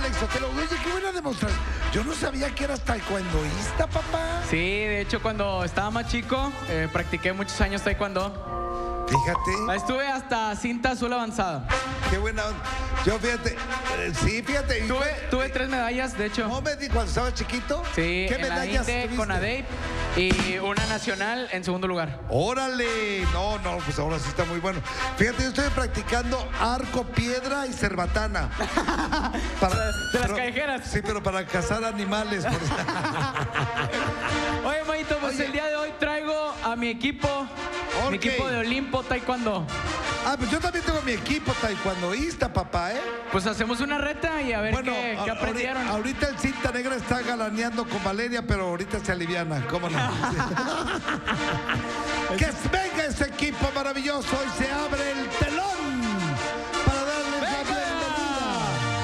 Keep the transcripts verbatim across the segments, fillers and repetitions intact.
Alex Sotelo. Oye, qué buena demostración. Yo no sabía que eras taekwondoísta, papá. Sí, de hecho, cuando estaba más chico, eh, practiqué muchos años taekwondo. Fíjate. Estuve hasta cinta azul avanzada. Qué buena onda. Yo, fíjate, eh, sí, fíjate. Tuve, fue- tuve tres medallas, de hecho. ¿No me di cuando estaba chiquito? Sí, ¿Qué en la medallas INDE tuviste? con ADEIP y una nacional en segundo lugar. ¡Órale! No, no, pues ahora sí está muy bueno. Fíjate, yo estoy practicando arco, piedra y cerbatana. Para- De las pero- callejeras. Sí, pero para cazar animales. por- Oye, Mayito, pues Oye. el día de hoy traigo a mi equipo, mi Ok. equipo de Olimpo Taekwondo. Ah, pues yo también tengo mi equipo taekwondoísta, papá, ¿eh? Pues hacemos una reta y a ver Bueno, qué, a- qué aprendieron. ahori- ahorita el cinta negra está galaneando con Valeria, pero ahorita se aliviana, ¿cómo no? Que venga ese equipo maravilloso y se abre el telón para darles la bienvenida.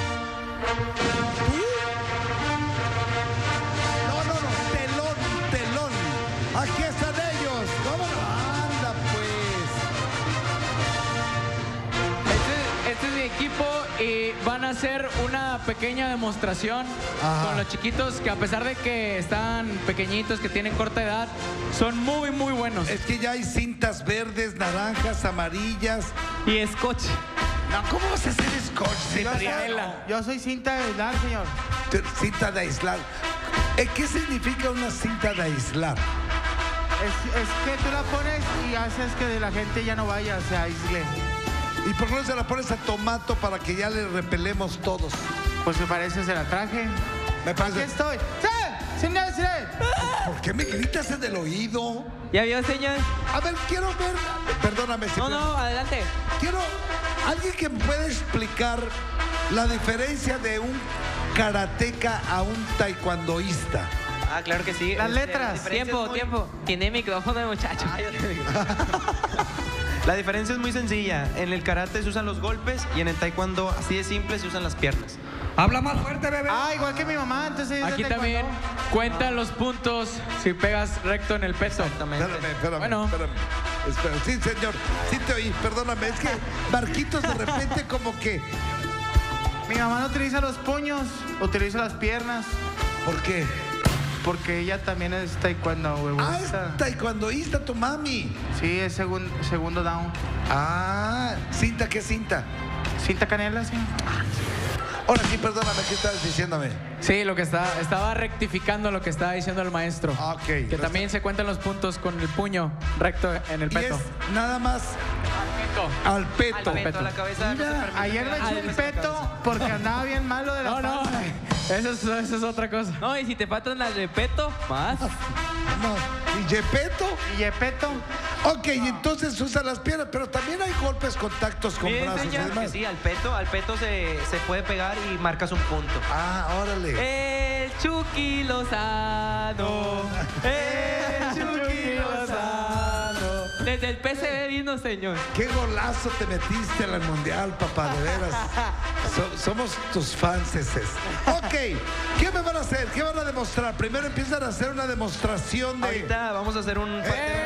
¿Tú? No, no, no, telón, telón. Aquí están ellos. ¿Cómo no? Anda, pues. Este, este es mi equipo y van a hacer una pequeña demostración Ajá. con los chiquitos que a pesar de que están pequeñitos, que tienen corta edad, son muy, muy buenos. Es que ya hay cintas verdes, naranjas, amarillas. Y scotch. No, ¿cómo vas a hacer scotch? Yo soy, Triela. yo soy cinta de aislar, señor. Te- Cinta de aislar. Eh, ¿Qué significa una cinta de aislar? Es, es que tú la pones y haces que la gente ya no vaya, se aísle. ¿Y por qué no se la pones a Tomato para que ya le repelemos todos? Pues me parece, se la traje. Me Aquí parece. estoy. ¡Sí! ¡Sin decir! ¿Por qué me gritas en el oído? ¿Ya vio, señor? A ver, quiero ver. Perdóname, No, Cipriano. no, adelante. Quiero. ¿Alguien que me pueda explicar la diferencia de un karateca a un taekwondoísta? Ah, claro que sí. Las Este, letras. la diferencia Tiempo, es muy- tiempo. Tiene micrófono el muchacho. Ah, ya te digo. La diferencia es muy sencilla. En el karate se usan los golpes y en el taekwondo, así de simple, se usan las piernas. Habla más fuerte, bebé. Ah, igual que mi mamá, entonces ella es Aquí de también taekwondo. cuentan los puntos si pegas recto en el peso. Exactamente. Espérame, espérame, Bueno. espérame. Espera. Sí, señor. Sí te oí, perdóname. Es que Marquitos de repente como que. Mi mamá no utiliza los puños, utiliza las piernas, ¿Por qué? porque ella también es taekwondo, Ah, huevonista. es taekwondoísta tu mami. Sí, es segun- segundo down. Ah, cinta, ¿qué cinta? ¿Cinta canela, sí? Ahora sí, perdóname, ¿qué estabas diciéndome? Sí, lo que está, estaba rectificando lo que estaba diciendo el maestro. Ah, ok. Que también se cuentan los puntos con el puño recto en el Y peto. es nada más al peto. Al peto, a la cabeza. Mira, no se permite Ayer me pegar. eché un peto porque andaba bien malo de la No, no, panza. eso es, eso es otra cosa. No, y si te faltan las de peto, más. No. ¿Y Yepeto? Y Yepeto. Ok, y entonces usa las piernas, pero también hay golpes, contactos con Bien, brazos y señor, que demás. sí, al peto, al peto se, se puede pegar y marcas un punto. Ah, órale. El Chucky Lozano. El Chucky Lozano. Desde el P C B vino, señor. Qué golazo te metiste en el mundial, papá, de veras. So- somos tus fans. Ok, ¿qué me van a hacer? ¿Qué van a demostrar? Primero empiezan a hacer una demostración de. Ahorita vamos a hacer un...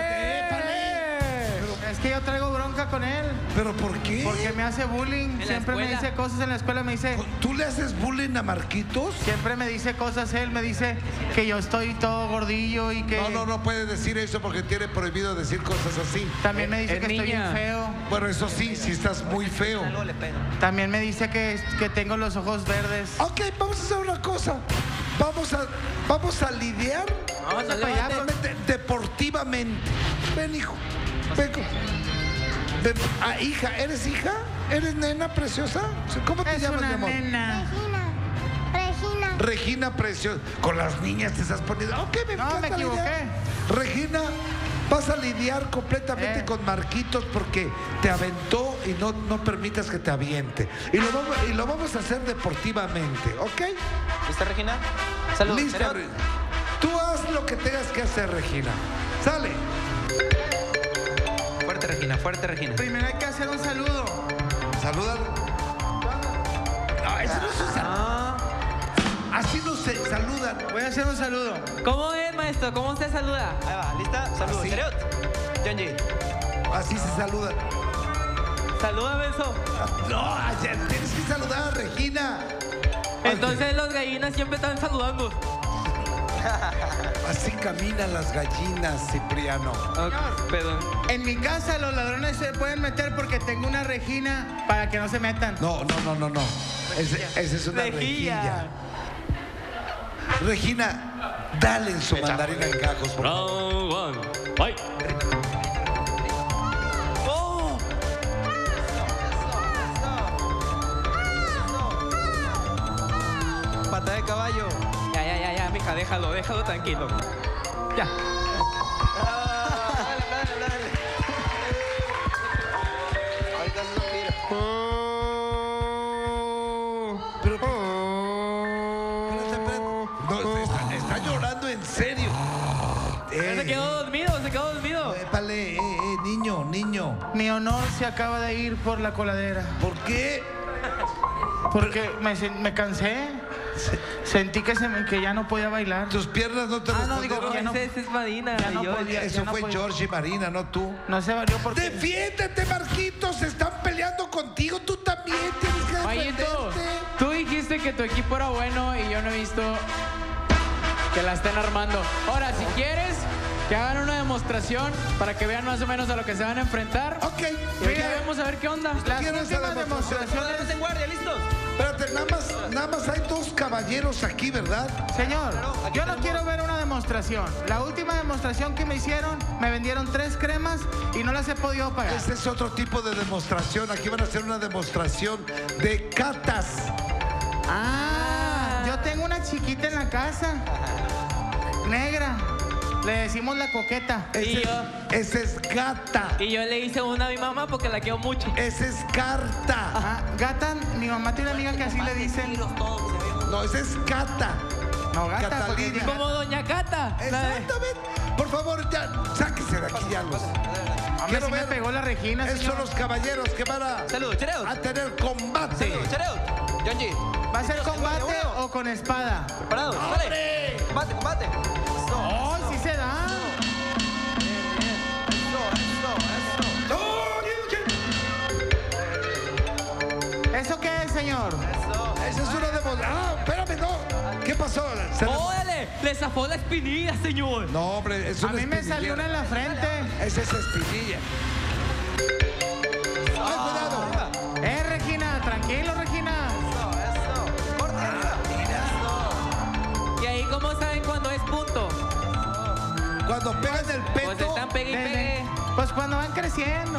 Es que yo traigo bronca con él. ¿Pero por qué? Porque me hace bullying. la Siempre me escuela. dice cosas en la escuela. Me dice. ¿Tú le haces bullying a Marquitos? Siempre me dice cosas él. Me dice que yo estoy todo gordillo y que. No, no, no puede decir eso porque tiene prohibido decir cosas así. También me dice Es que estoy niña. bien feo. Bueno, eso sí, si estás muy feo. Algo le pega. También me dice que, que tengo los ojos verdes. Ok, vamos a hacer una cosa. Vamos a, vamos a lidiar Vamos a para allá, levante. de- deportivamente. Ven, hijo. Ven. con- ven. Ah, hija, ¿eres hija? ¿Eres nena preciosa? ¿Cómo te Es llamas, mi una amor? nena. Regina. Regina Preciosa. Con las niñas te estás poniendo. Ok, me No, encanta me la idea. equivoqué. Regina, vas a lidiar completamente Eh. con Marquitos porque te aventó y no, no permitas que te aviente. Y lo, vamos, y lo vamos a hacer deportivamente, ¿ok? ¿Lista, Regina? Saludos. Lista, ¿Serio? Re- Tú haz lo que tengas que hacer, Regina. Sale. Fuerte, Regina, fuerte, Regina. Primero hay que hacer un saludo. Saluda. No, eso no se saluda. Así no se saludan. Voy a hacer un saludo. ¿Cómo es, maestro? ¿Cómo se saluda? Ahí va, ¿lista? Saludos. Así. ¿Serio? Jonji. Así se saludan. Saluda, Benzo. No, ayer tienes que saludar a Regina. En Entonces los gallinas siempre están saludando. Así caminan las gallinas, Cipriano. Ok, perdón. En mi casa los ladrones se pueden meter porque tengo una Regina para que no se metan. No, no, no, no, no. Ese- Esa es una rejilla. Rejilla. Regina, dale en su mandarina en gajos, por favor. Round one. Fight. ¡Oh! Pata de caballo. Ya, ya, ya, ya, mija, déjalo, déjalo tranquilo. Ya. Dale, dale, dale. Ahorita se lo tiro. Pero, espérate, espérate. No, está, está llorando en serio. Ya se quedó dormido, se quedó dormido. Épale, eh, eh, niño, niño. Mi honor se acaba de ir por la coladera. ¿Por qué? Porque me, sen- me cansé. Sentí que, se me- que ya no podía bailar. Tus piernas no te Ah, no, digo, respondieron. ya no- Ese, ese es Marina. ya no yo- podía. Eso no fue podía. George y Marina, no tú. No se valió porque... Defiéndete, Marquitos. Se están peleando contigo. Tú también tienes que Mayito, defenderte. tú dijiste que tu equipo era bueno y yo no he visto que la estén armando. Ahora, si quieres, que hagan una demostración para que vean más o menos a lo que se van a enfrentar. Ok. Y ahorita vamos a ver qué onda. Las ¿Quieres últimas a la demostración? demostraciones... en guardia, ¿listos? Espérate, nada más, nada más hay dos caballeros aquí, ¿verdad? Señor, aquí yo no tenemos- quiero ver una demostración. La última demostración que me hicieron, me vendieron tres cremas y no las he podido pagar. Este es otro tipo de demostración. Aquí van a hacer una demostración de catas. Ah, yo tengo una chiquita en la casa. Negra. Le decimos la coqueta. Ese, Y es, yo- ese es gata. Y yo le hice una a mi mamá porque la quiero mucho. Ese es carta. Ah, gata, mi mamá tiene una amiga que así le dicen. No, ese es cata. No, gata, Catalina. porque dice- Como Doña Cata. la de- Exactamente. Por favor, ya, sáquese de aquí ya los. Hombre, Quiero sí me ver. pegó la Regina, Esos señor. son los caballeros que van a, Saludos, chereos. a tener combate. Saludos, chereos. Yonji, ¿Va a ser Huevo, combate huevo. o con espada? preparados. Dale. Combate, combate. Eso, ¡Oh, sí se da! eso, eso. ¿Eso qué es, señor? Eso. Esa es una demostración. Ah, espérame, no. ¿Qué pasó? Se le- ¡Órale! Le zafó la espinilla, señor. No, hombre, es A una mí me salió una en la frente. Esa es espinilla. ¡Ay, cuidado! Arriba. Eh, Regina, tranquilo, Regina. Eso, eso. Corte arriba. Eso. ¿Y ahí cómo saben cuándo es punto? Cuando pegan el Pues peto. están pegue y Desde- pegue. Pues cuando van creciendo.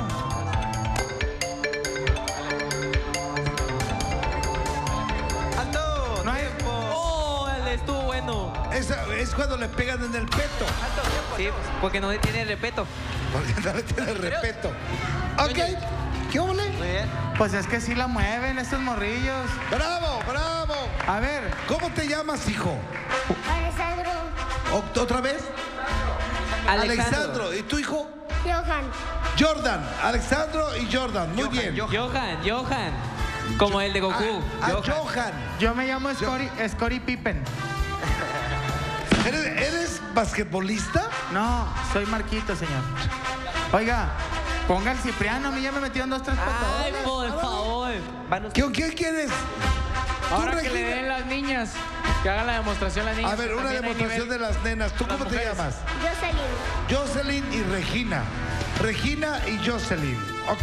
Alto. No hay- Tiempo. ¡Órale! Estuvo bueno. Esa es cuando le pegan en el peto. Alto, tiempo. Sí, porque no tiene respeto. Porque no le tiene respeto. Ok. ¿Qué ole? Muy bien. Pues es que sí la mueven estos morrillos. ¡Bravo, bravo! A ver, ¿Cómo te llamas, hijo? Alessandro. ¿O- ¿Otra vez? Alexandro. ¿Y tu hijo? Johan. Jordan. Alexandro y Jordan. Muy Johan, bien. Johan. Johan, Johan. Como el de Goku. Ah, Johan. Johan. yo me llamo Scotty, Scotty Pippen. ¿Eres, eres basquetbolista? No, soy Marquito, señor. Oiga, ponga el Cipriano, a mí ya me metieron dos, tres Ay, patadas. por favor. Vanos. ¿Qué, qué quieres? Ahora Tú, que le Regina. den las niñas, que hagan la demostración las niñas. A ver, una También hay demostración de nivel. las nenas. ¿Tú Las cómo te mujeres. llamas? Jocelyn. Jocelyn y Regina. Regina y Jocelyn. ¿Ok?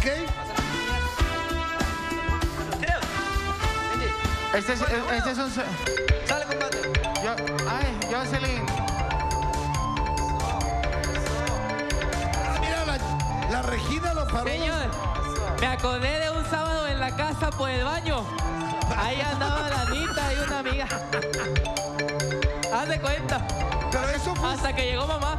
Chereos. Yonji. Este es, este es un... Sale combate. Yo, ay, Jocelyn. Ah, mira, la, la Regina lo paró. Señor, me acordé de un sábado en la casa por el baño. Ahí andaba la Anita y una amiga. Haz de cuenta. Pero eso fue, Hasta que llegó mamá.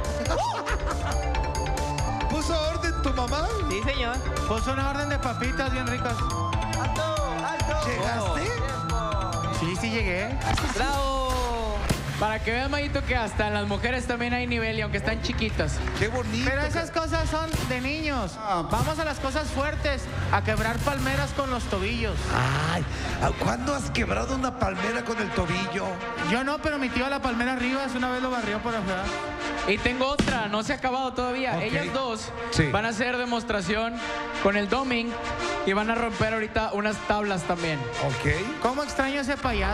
puso orden tu mamá. Sí, señor. Puso una orden de papitas bien ricas. Alto, alto. ¿Llegaste? Tiempo. Sí, sí llegué. ¡Bravo! Para que vean, Mayito, que hasta en las mujeres también hay nivel y aunque están chiquitas. Qué bonito. Pero esas cosas son de niños. Ah. Vamos a las cosas fuertes, a quebrar palmeras con los tobillos. Ay, ¿cuándo has quebrado una palmera con el tobillo? Yo no, pero mi tío a la palmera arriba una vez lo barrió por afuera. Y tengo otra, no se ha acabado todavía. Ok. Ellas dos Sí. van a hacer demostración con el doming Y van a romper ahorita unas tablas también. Ok. ¿Cómo extraño ese payaso?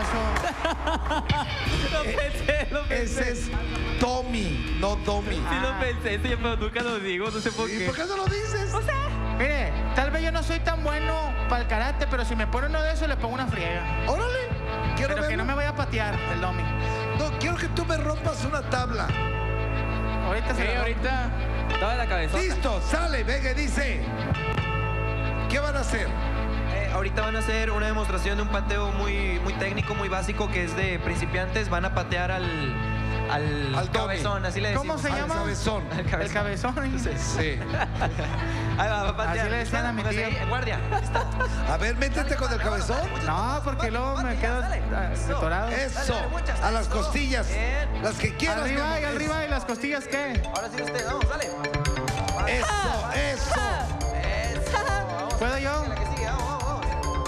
Lo pensé, lo pensé. Ese es Tommy, no Tommy. Sí lo pensé, sí, pero nunca lo digo, no sé por ¿Y qué. por qué no lo dices? O sea, Mire, tal vez yo no soy tan bueno para el karate, pero si me pone uno de esos le pongo una friega. Órale. Quiero Pero que verlo. no me vaya a patear el domi. No, quiero que tú me rompas una tabla. Ahorita Sí, se lo ahorita. toda la cabeza. Listo, sale, venga, dice. ¿Qué van a hacer? Eh, ahorita van a hacer una demostración de un pateo muy, muy técnico, muy básico, que es de principiantes. Van a patear al, al, Al Tommy. cabezón, así le decimos. ¿Cómo se Al llama? cabezón. Al El cabezón. cabezón. Sí. Ahí va, va a patear. Así le decían a mi Póngase tía. ahí, en guardia. A ver, métete con el cabezón. No, porque luego me quedo ah, detorado. Eso. A las costillas. Bien. Las que quieras. mi Arriba y amor. arriba y las costillas, ¿qué? Ahora sí usted, vamos, dale. Eso, eso. Eso. Vamos. ¿Puedo yo? La que sigue, vamos, vamos,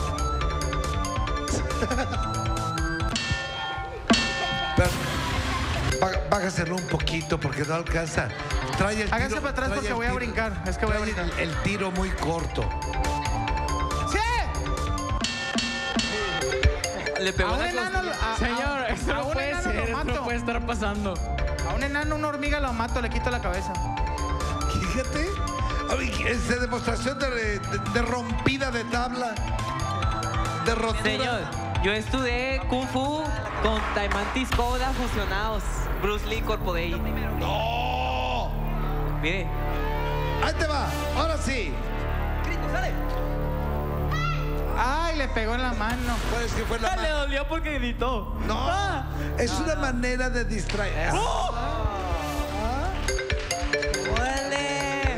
vamos. Pero, bá- bájaselo un poquito porque no alcanza. Trae el tiro. Hágase para atrás trae porque el voy a tiro- brincar. Es que voy a trae brincar. el, el tiro muy corto. ¡Sí! Le pegó A un la enano, costilla. a, Señor, a- esto a no un puede enano ser, lo esto no mato. puede estar pasando. A un enano, una hormiga lo mato, le quito la cabeza. Fíjate. Ay, esa demostración de, de- de rompida de tabla. De rotura. Señor, yo estudié Kung Fu con Taimantis Koda fusionados. Bruce Lee Corpo Day. ¡No! Mire, Ahí te va. Ahora sí. Grito, sale. Ay, le pegó en la mano. ¿Cuál es que fue la le mano? dolió porque gritó. No. Ah. Es una manera de distraer. ¡Órale!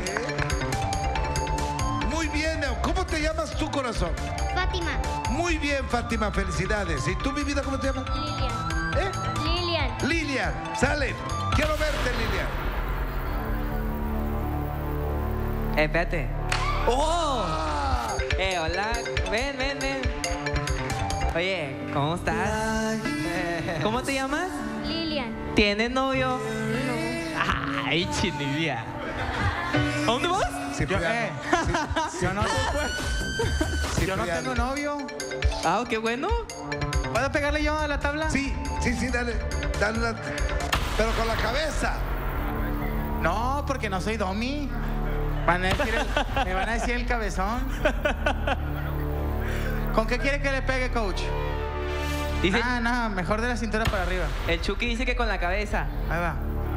Muy bien. ¿Cómo te llamas tu corazón? Fátima. Muy bien, Fátima. Felicidades. ¿Y tú, mi vida, cómo te llamas? Lilian. ¿Eh? Lilian. Lilian. Sale. Quiero verte, Lilian. Eh, espérate. ¡Oh! Ah. Eh, hola. Ven, ven, ven. Oye, ¿cómo estás? ¿Cómo te llamas? Lilian. ¿Tienes novio? Ay, chinilla. ¿A dónde vas? Cipriano. eh. Sí, Yo no, yo no Cipriano. tengo novio. Ah, qué bueno. ¿Puedo pegarle yo a la tabla? Sí, sí, sí, dale. Dale la- Pero con la cabeza. No, porque no soy domi. Van a decir el- me van a decir el cabezón. ¿Con qué quiere que le pegue, coach? Dice, Ah, no, mejor de la cintura para arriba. el Chucky dice que con la cabeza. Ahí va.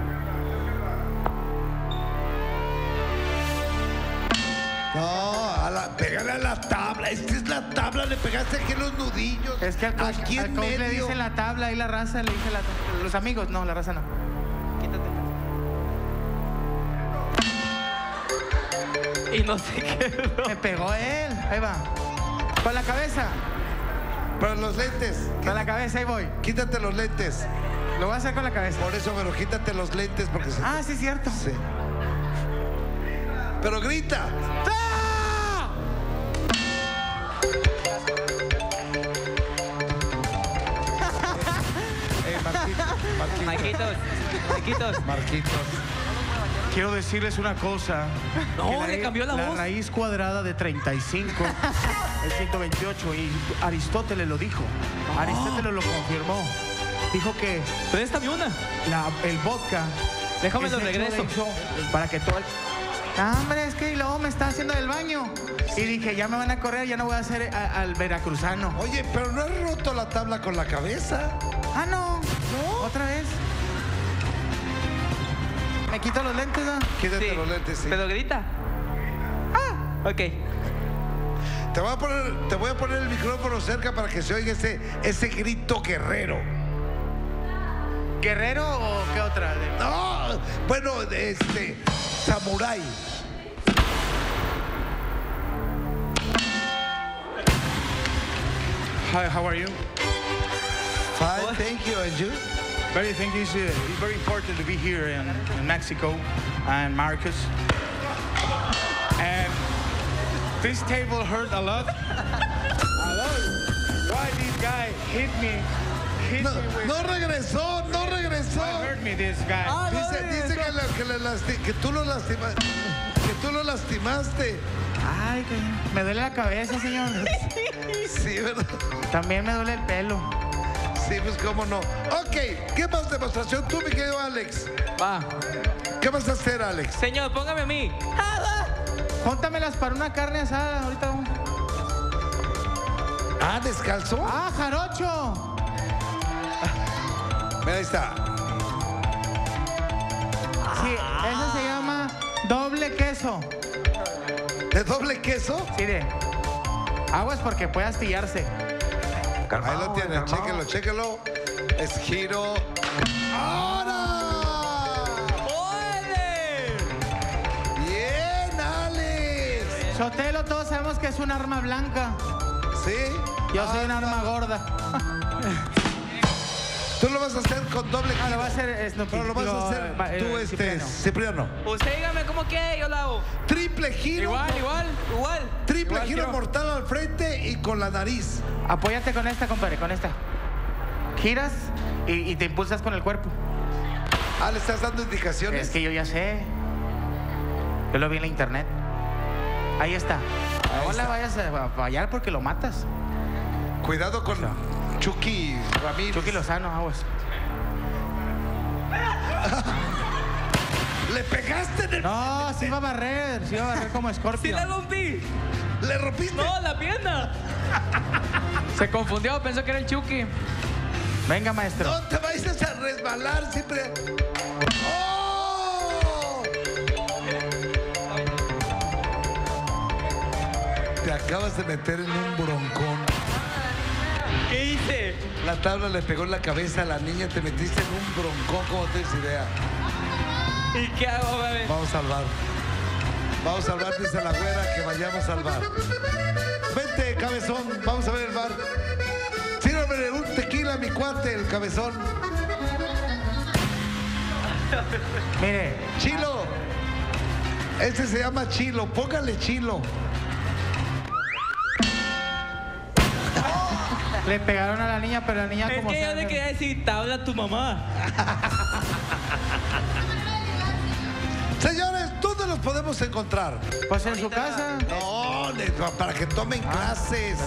No, a la, pégale a la tabla. Esta es la tabla, le pegaste aquí en los nudillos. Es que al coach, aquí al en coach le medio. dice la tabla y la raza le dice la, los amigos. No, la raza no. Y no sé qué. Me pegó él. Ahí va. Con la cabeza. Pero los lentes. Con la cabeza, ahí voy. Quítate los lentes. Lo voy a hacer con la cabeza. Por eso, pero quítate los lentes porque se. Ah, sí, es cierto. Sí. Pero grita. ¡Ah! Eh, Marquitos, Marquitos. Marquitos, Marquitos. Marquitos. Quiero decirles una cosa. No, Que la le ra- cambió la voz. raíz cuadrada de treinta y cinco es ciento veintiocho y Aristóteles lo dijo. Aristóteles lo confirmó. Dijo que Préstame una. la- el vodka. Déjame es lo hecho, regreso. de hecho, para que todo el... Ah, hombre, es que luego me está haciendo del baño. Y dije, ya me van a correr, ya no voy a hacer a- al veracruzano. Oye, pero no has roto la tabla con la cabeza. Ah, no. ¿No? ¿Otra vez? ¿Me quito los lentes, no? Quítate Sí, los lentes, sí. pero grita. Ah, ok. Te voy a poner, te voy a poner el micrófono cerca para que se oiga ese, ese grito guerrero. ¿Guerrero o qué otra? No, bueno, este, samurái. Hi, how are you? Fine, thank you, and you? Very thank you. It's, uh, it's very important to be here in, in Mexico and Marcus. And this table hurt a lot. A lot. Why this guy hit me? Hit No, me with. no regresó, no regresó. Why hurt me this guy? Dice, dice que, le- que le lasti- que tú lo lastimaste, que tú lo lastimaste. Ay, que me duele la cabeza, señor. Sí, ¿verdad? También me duele el pelo. Sí, pues cómo no. Ok, ¿qué más demostración tú, mi querido Alex? Va. ¿Qué vas a hacer, Alex? Señor, póngame a mí. Júntamelas para una carne asada. Ahorita vamos. Ah, ¿descalzo? ¡Ah, jarocho! Mira, ahí está. Sí, eso se llama doble queso. ¿De doble queso? Sí, de. Aguas porque puede astillarse. Ahí lo tienen, chéquenlo, chéquenlo. Es giro. ¡Ahora! ¡Órale! ¡Bien, Alex! Sotelo, todos sabemos que es un arma blanca. ¿Sí? Yo soy un Ah, arma gorda. Tú lo vas a hacer con doble giro. Ah, lo va a hacer Snoopy. Pero lo vas a Digo, hacer va- eh, tú, este, Cipriano. Cipriano. Usted dígame cómo quiere, yo lo hago. Triple giro. Igual, igual. Igual. Triple igual giro quiero. mortal al frente y con la nariz. Apóyate con esta, compadre, con esta. Giras y, y te impulsas con el cuerpo. Ah, ¿le estás dando indicaciones? Es que yo ya sé. Yo lo vi en la internet. Ahí está. No está. la vayas a fallar porque lo matas. Cuidado con Chucky Ramírez. Chucky Lozano, aguas. ¿Le pegaste en el... No, sí va a barrer. Sí va a barrer como ¡Sí Scorpio. la rompí! ¿Le rompiste? ¡No, la pierna! Se confundió, pensó que era el Chucky. Venga, maestro. No te vayas a resbalar siempre. ¡Oh! Te acabas de meter en un broncón. ¿Qué hice? La tabla le pegó en la cabeza a la niña, te metiste en un broncón, ¿cómo tienes idea? ¿Y qué hago, bebé? Vamos al bar. Vamos al bar, dice la güera, que vayamos al bar. Vente, cabezón, vamos a ver el bar. Sírvame un tequila a mi cuate, el cabezón. Mire, Chilo. Ese se llama Chilo, póngale Chilo. le pegaron a la niña, pero la niña Es como que yo sabe- le quería decir, te habla tu mamá. Señores, ¿dónde los podemos encontrar? Pues en su casa. No, de- para que tomen clases.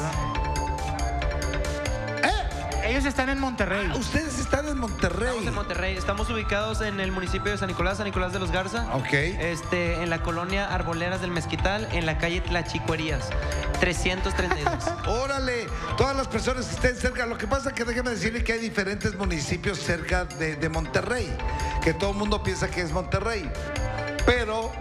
¿Eh? Ellos están en Monterrey. Ustedes están en Monterrey. Estamos en Monterrey. Estamos ubicados en el municipio de San Nicolás, San Nicolás de los Garza. Ok. Este, en la colonia Arboleras del Mezquital, en la calle Tlachicuerías, trescientos treinta y dos. Órale, todas las personas que estén cerca. Lo que pasa es que déjeme decirle que hay diferentes municipios cerca de, de Monterrey, que todo el mundo piensa que es Monterrey. Pero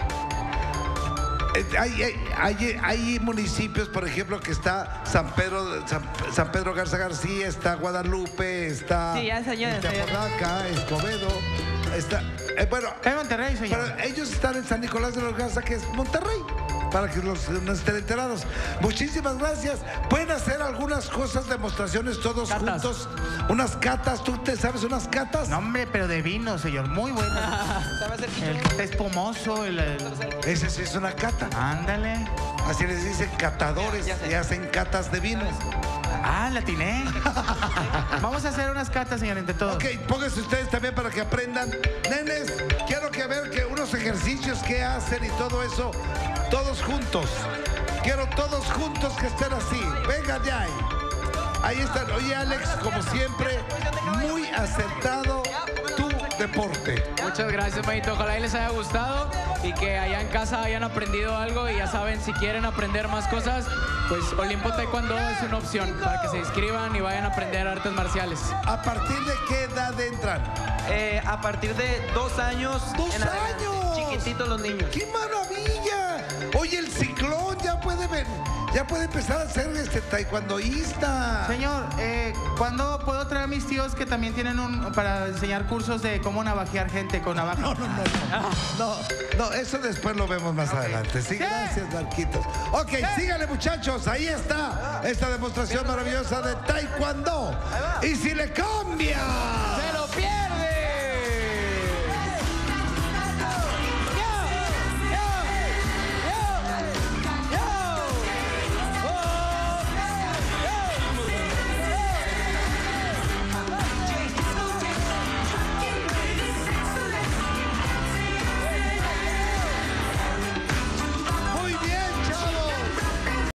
eh, hay, hay, hay, hay municipios, por ejemplo, que está San Pedro, San, San Pedro Garza García, está Guadalupe, está Sí, ya, señor, este, señor. Apodaca, Escobedo, está, eh, bueno, Está en Monterrey, señor. pero ellos están en San Nicolás de los Garza, que es Monterrey, para que los no estén enterados. Muchísimas gracias. Pueden hacer algunas cosas, demostraciones todos Catas. juntos. Unas catas, ¿tú te sabes unas catas? No, hombre, pero de vino, señor. Muy bueno. El que está espumoso. El, el- Ese sí es una cata. Ándale. Así les dicen catadores Ya, ya sé. y hacen catas de vinos. Ah, la atiné. Vamos a hacer unas catas, señor, entre todos. Ok, pónganse ustedes también para que aprendan. Nenes, quiero que ver que unos ejercicios que hacen y todo eso, todos juntos. Quiero todos juntos que estén así. Venga ya. Ahí están. Oye, Alex, como siempre, muy acertado tu deporte. Muchas gracias, Mayito. Ojalá y les haya gustado y que allá en casa hayan aprendido algo. Y ya saben, si quieren aprender más cosas, pues Olimpo Taekwondo es una opción para que se inscriban y vayan a aprender artes marciales. ¿A partir de qué edad entran? Eh, a partir de dos años. ¡Dos en adelante. años! Chiquititos los niños. ¡Qué maravilla! Oye, el ciclón ya puede ver, ya puede empezar a ser este taekwondoísta. Señor, eh, ¿cuándo puedo traer a mis tíos que también tienen un para enseñar cursos de cómo navajear gente con navaja? No, no, no, no. No, no, eso después lo vemos más adelante. Sí, gracias, Marquitos. Ok, síganle, muchachos. Ahí está esta demostración maravillosa de taekwondo. Y si le cambia. ¡Se lo pierde!